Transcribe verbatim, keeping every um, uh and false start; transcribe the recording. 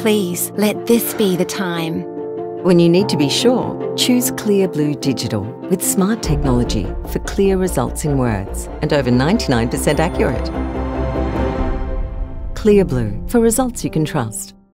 Please, let this be the time. When you need to be sure, choose Clearblue Digital with smart technology for clear results in words and over ninety-nine percent accurate. Clearblue, for results you can trust.